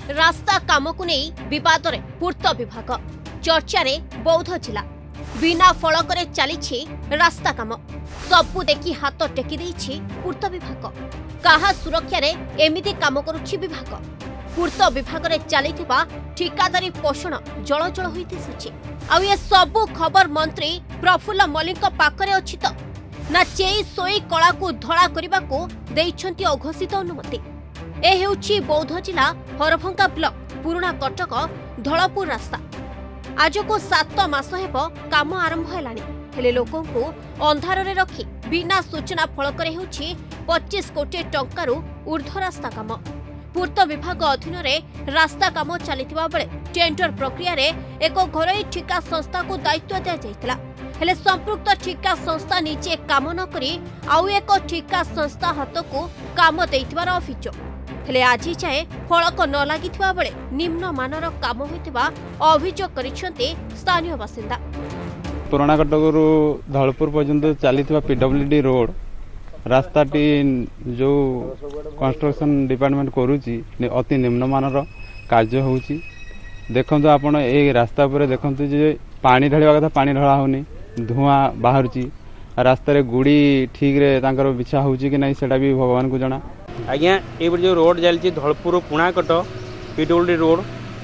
रास्ता काम को नहीं विवाद रे पूर्त विभाग चर्चा रे बौद्ध जिला बिना फलक चली रास्ता काम सबू देखी हाथ टेकी देछि पूर्त विभाग कहा सुरक्षा रे एमिति काम करुछि विभाग पूर्त विभाग रे चलीथिबा ठिकादारी पोषण जलजल होई दिसुछि आ ये सबू खबर मंत्री प्रफुल्ल मल्लिक पाखरे अछि त ना चेई सोई कला को धड़ा करबा को देइछंती अघोषित अनुमति ए हेउछि बौद्ध जिला हरभंगा ब्लॉक पुराना कटक धलपुर रास्ता आज को 7 मास हेब काम आरंभ हेलानी हेले लोकों को अंधार रे रखी बिना सूचना फलक रे हेउछि 25 कोटी टंकारु ऊर्ध्व रास्ता काम पूर्त विभाग अधीन रे रास्ता काम चलिथिबा बेले टेंडर प्रक्रिया रे एक घरोई ठिका संस्था को दायित्व दिया जायतिला हेले संपुक्त ठिका संस्था निजे काम न करी आउ एक ठिका संस्था हाथ को काम देइथिबार अभियोग हेले आज जाए फलक न लागिथिबा बेले निम्न मानर काम होइथिबा अभियोग करिसेंते स्थानीय बासिंदा पुराना कटकरू धलपुर पर्यंत चलिथिबा पीडब्ल्यूडी रोड रास्ताटी जो कंस्ट्रक्शन डिपार्टमेंट करूची अति निम्नमानर कार्य होउची देखंतु आपण ए रास्ता ऊपर देखंतु जे पानी ढालिबा कथा पानी ढळा होनी धुआं बाहरुची रास्ता रे गुड़ी ठीक रे तांकर बिछा होउची कि नहीं सेटा भी भगवान को जाना आज्ञा ए जो रोड चलती धलपुर पुणाकट पीडब्ल्यूडी रोड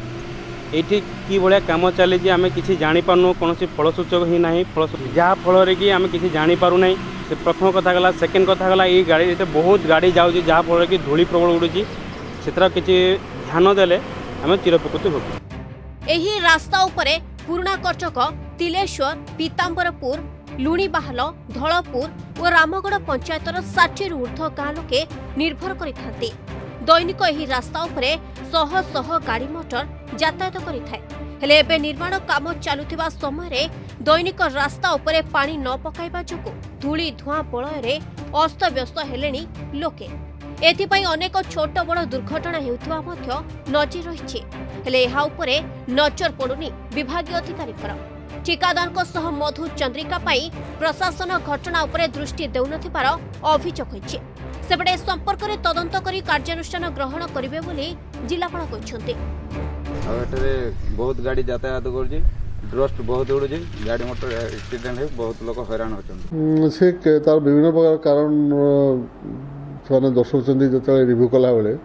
ये कि भाया कम चली आम कि जापारू कौन फलसूचक ही ना फल जहाँ फल कि आम कि जापारू ना से प्रथम कथा गला सेकेंड कथा गला ये गाड़ी बहुत गाड़ी जाऊँगी जहाँ फल कि धूली प्रबल उड़ूची से किसी ध्यान देले आम चिरपकृत हो एही रास्ता उपरे पुराना कटक तिलेश्वर पीतांबरपुर लुणीबाहल धलपुर और रामगढ़ पंचायतर 60 रु ऊर्ध्व गाँ लोके निर्भर करिथांती दैनिक एही रास्ता उपरे शह शह गाड़ी मोटर यातायात करिथाय हेले एबे निर्माण काम चालुथिबा समय दैनिक रास्ता उपरे पानी न पकाइबा जोगु धूली धुआं बलय अस्त व्यस्त हेलेनी लोके एथिपाई अनेक छोट बड़ दुर्घटना हेउथिबा मध्य नजर रहिछि हेले एहा उपरे नजर पडुनी विभागीय अधिकारीकर ठिकादारको सह मधु चंद्रिका पाई प्रशासन घटना उपरे दृष्टि देउनथिबार अभियोग होइछि सेबडे संपर्क रे तदंत करी कार्यानुष्ठान ग्रहण करिवे बोली जिलापाल कहिसंते आवेटरे बहुत गाड़ी यातायात करछि ड्रस्ट बहुत उड़ुछि गाड़ी मोटर एक्सीडेंट है बहुत लोग हैरान होछन से तार विभिन्न प्रकार कारण से दर्शाउछन्ती जतले रिव्यू कला बेले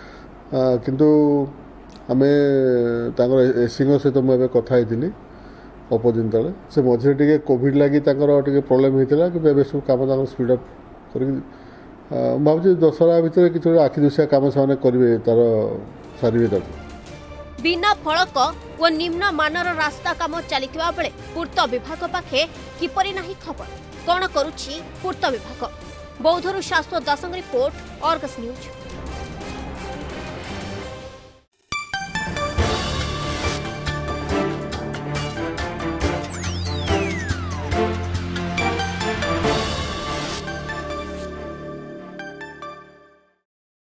किंतु आमे तांकर एसिंग सहित मुझे कथा होइतिली अल्पदिन तले से मझे टे कोविड लगी प्रोब्लेम होता कि सब कम स्पीड अप कर भावी दशहरा भितर कि आखि दुसिया कम से करेंगे तार सारे बिना फलक और निम्न मानर रास्ता काम चलिथिबा बेले पूर्त विभाग पाखे किपरि नाही खबर कौन करुछि पूर्त विभाग बौद्धरू शाश्वत दासंग रिपोर्ट अर्गस न्यूज।